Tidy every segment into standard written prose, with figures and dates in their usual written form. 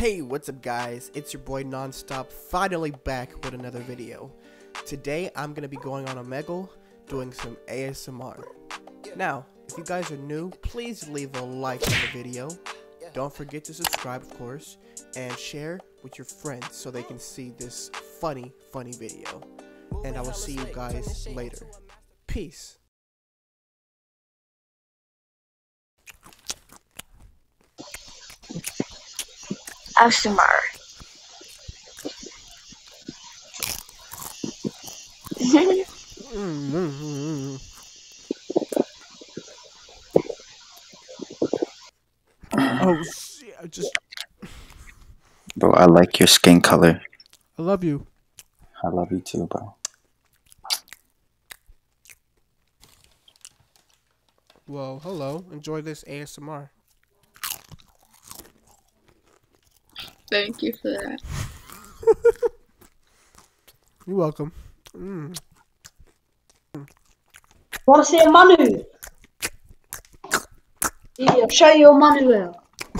Hey, what's up guys? It's your boy Nonstop, finally back with another video. Today I'm gonna be going on Omegle, doing some ASMR. Now, if you guys are new, please leave a like on the video. Don't forget to subscribe, of course, and share with your friends so they can see this funny video. And I will see you guys later. Peace. ASMR. Oh shit, I just... Bro, I like your skin color. I love you. I love you too, bro. Well, hello. Enjoy this ASMR. Thank you for that. You're welcome. Want to see a Manu? Yeah, show you a Manuel.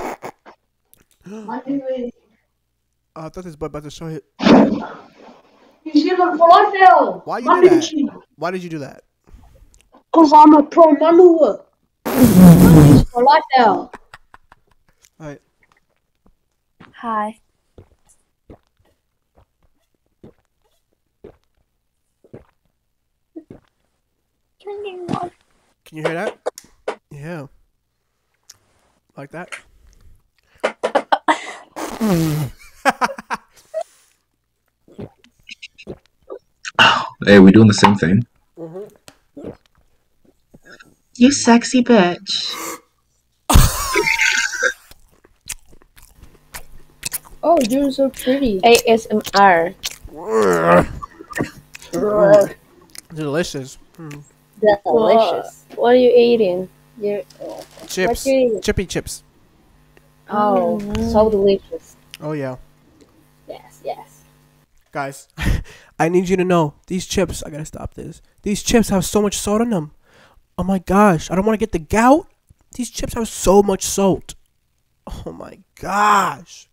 Manuel. I thought this boy about to show it. New Zealand for life now. Why you do that? Why did you do that? Because I'm a pro Manuel. For life now. Alright. Hi. Can you hear that? Yeah. Like that? Hey, we doing the same thing? You sexy bitch. Oh, you're so pretty. ASMR. Delicious. Delicious. What are you eating? Chips. What you eating? Chippy chips. Oh, so delicious. Oh yeah. Yes. Guys, I need you to know, these chips, I gotta stop this. These chips have so much salt in them. Oh my gosh, I don't want to get the gout. These chips have so much salt. Oh my gosh.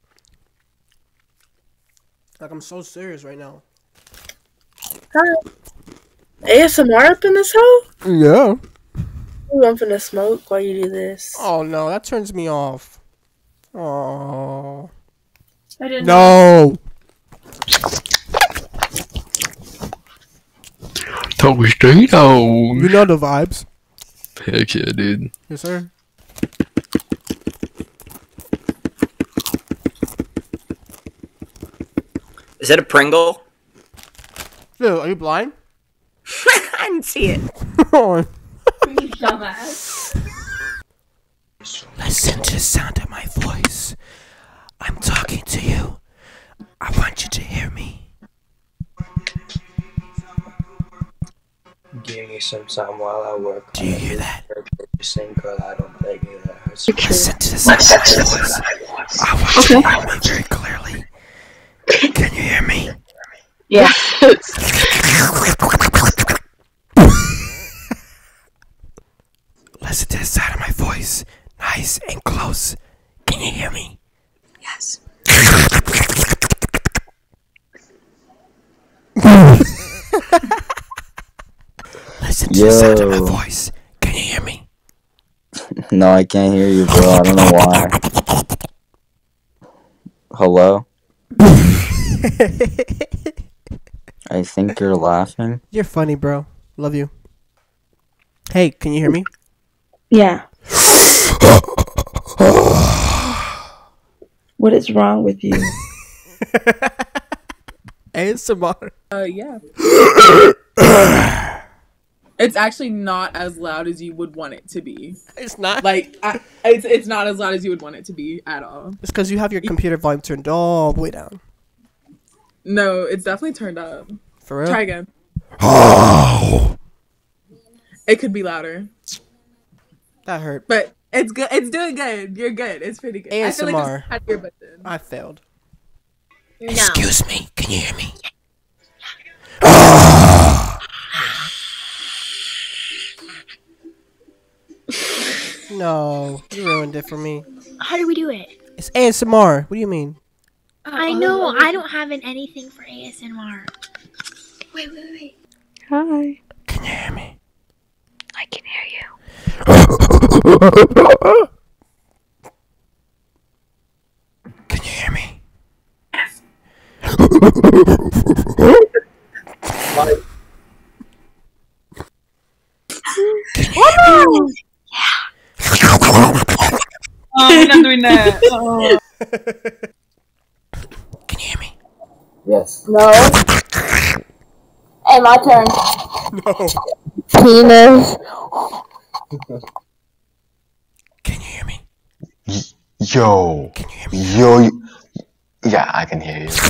Like, I'm so serious right now. ASMR up in this hole? Yeah. Ooh, I'm finna smoke while you do this. Oh no, that turns me off. Oh. I didn't No. Toastito. You know the vibes. Heck yeah, dude. Yes, sir. Is that a Pringle? Dude, are you blind? I didn't see it. Dumbass. Listen to the sound of my voice. I'm talking to you. I want you to hear me. Give me some time while I work. Do you hear that? Sing, girl, I don't beg you. That hurts. Listen to the sound of my voice. I want you to hear me very clearly. Can you hear me? Yeah. Listen to the sound of my voice. Nice and close. Can you hear me? Yes. Listen to the sound of my voice. Can you hear me? No, I can't hear you, bro. I don't know why. Hello? I think you're laughing. You're funny, bro. Love you. Hey, can you hear me? Yeah. What is wrong with you? ASMR. Yeah. It's actually not as loud as you would want it to be. It's not? Like, it's not as loud as you would want it to be at all. It's because you have your computer volume turned all the way down. No, it's definitely turned up. For real? Try again. It could be louder. That hurt. But it's good. It's doing good. You're good. It's pretty good. ASMR. I feel like I had your button. I failed. No. Excuse me. Can you hear me? No, you ruined it for me. How do we do it? It's ASMR. What do you mean? I know. I don't have anything for ASMR. Wait. Hi. Can you hear me? I can hear you. Can you hear me? Yes. Oh, we're not doing that. Oh. Can you hear me? Yes. No. Hey, my turn. No. Penis. Can you hear me? Yo. Can you hear me? Yo. Yeah, I can hear you.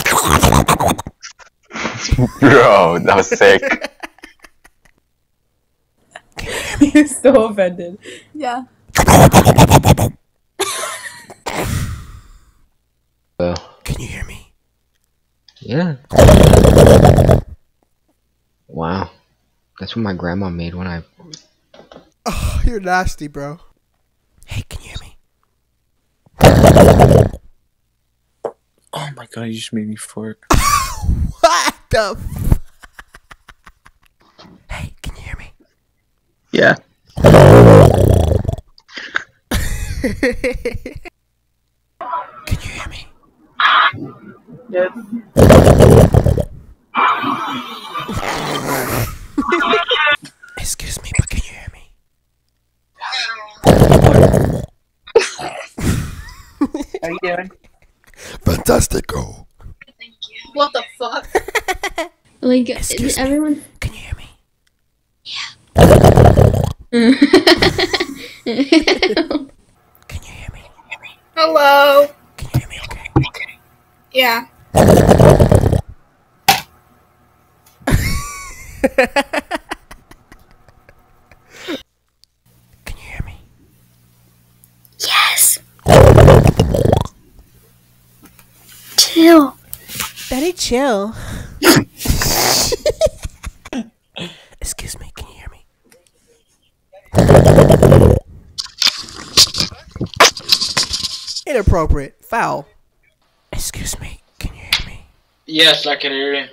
Bro, that was sick. He's so offended. Yeah. Can you hear me? Yeah. Wow. That's what my grandma made when I... Oh, you're nasty, bro. Hey, can you hear me? Oh my god, you just made me fart. What the f- Hey, can you hear me? Yeah. Can you hear me? Yes. Excuse me, but can you hear me? How you doing? Fantastico. What the fuck? Like, Excuse me. everyone. Can you hear me? Can you hear me? Hello. Can you hear me? Okay. Yeah. Can you hear me? Yes. Chill. Daddy, chill. Excuse me, can you hear me? Inappropriate. Foul. Excuse me, can you hear me? Yes, I can hear you.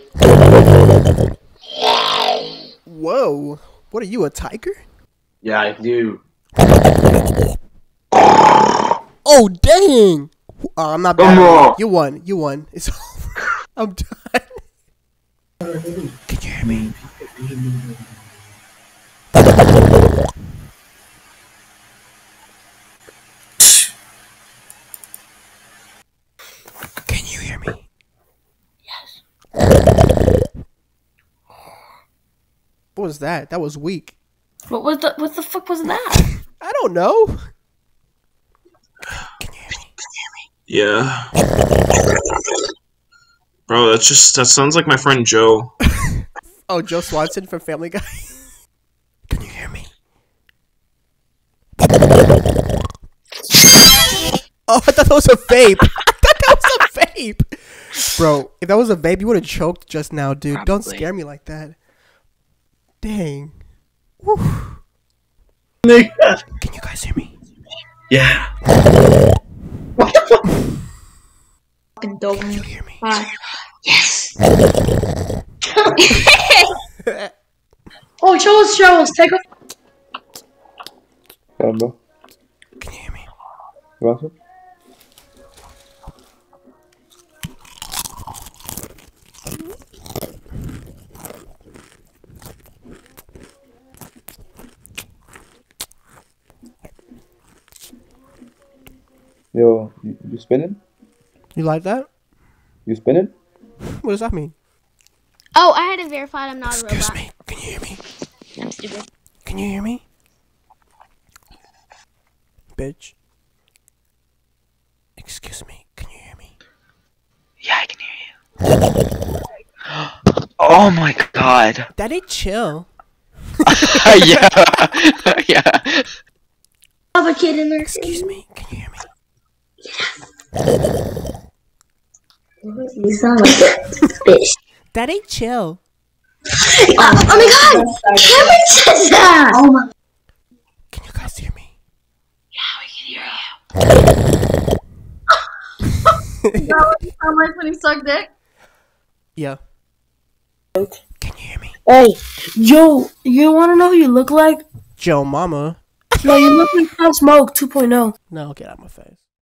Whoa. What are you, a tiger? Yeah, I do. Oh, dang. I'm not bad. Come on. You won. You won. It's over. I'm done. Can you hear me? Can you hear me? Yes. What was that? That was weak. What the fuck was that? I don't know. Can you hear me? Yeah. Bro, that sounds like my friend Joe. Oh, Joe Swanson from Family Guy. Can you hear me? Oh, I thought that was a vape. I thought that was a vape. Bro, if that was a vape, you would have choked just now, dude. Probably. Don't scare me like that. Dang. Whew. Can Can you guys hear me? Yeah. Fucking dog. Can you hear me? Yes. Oh, Charles, take off. Bro. Can you hear me? You want some? Yo, you spinning? You like that? You spinning? What does that mean? Oh, I had to verify I'm not a robot. Excuse me. Can you hear me? I'm stupid. Can you hear me? Bitch. Excuse me. Can you hear me? Yeah, I can hear you. Oh my god. Daddy, chill. Yeah. Yeah. I have a kid in there. Excuse me. Can you hear me? You sound like a fish. Daddy, chill. Oh my god! Cameron says that! Oh my. Can you guys hear me? Yeah, we can hear you. what you sound like when you suck dick? Yeah. Hey, Joe, you want to know who you look like? Joe Mama. No, you look like Pop Smoke 2.0. No, get out of my face.